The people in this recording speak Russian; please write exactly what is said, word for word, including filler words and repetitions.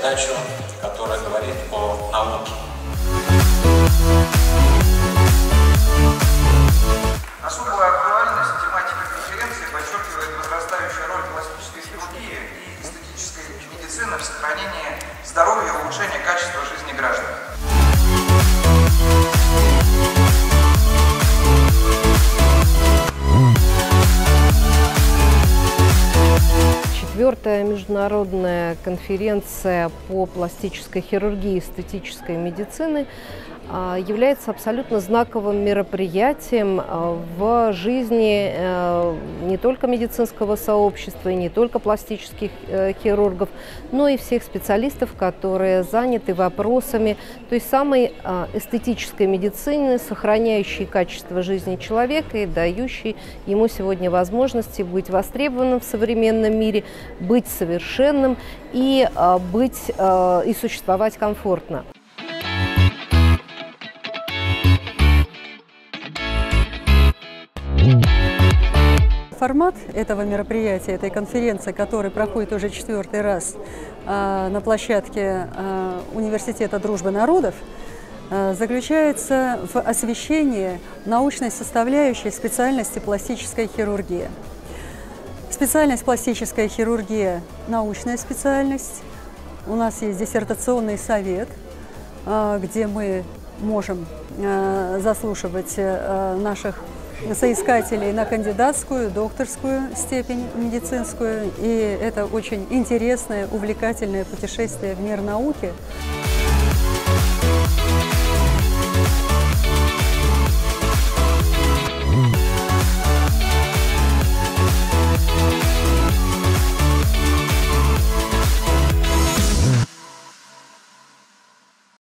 передачу, которая говорит о науке. Особую актуальность тематика конференции подчеркивает возрастающая роль пластической хирургии и эстетической медицины в сохранении здоровья и улучшении качества жизни граждан. Четвертая международная конференция по пластической хирургии и эстетической медицины является абсолютно знаковым мероприятием в жизни не только медицинского сообщества и не только пластических хирургов, но и всех специалистов, которые заняты вопросами той самой эстетической медицины, сохраняющей качество жизни человека и дающей ему сегодня возможности быть востребованным в современном мире, быть совершенным и, быть, и существовать комфортно. Формат этого мероприятия, этой конференции, который проходит уже четвертый раз э, на площадке э, Университета дружбы народов, э, заключается в освещении научной составляющей специальности пластическая хирургия. Специальность пластическая хирургия – научная специальность. У нас есть диссертационный совет, э, где мы можем э, заслушивать э, наших соискателей на кандидатскую, докторскую степень медицинскую. И это очень интересное, увлекательное путешествие в мир науки.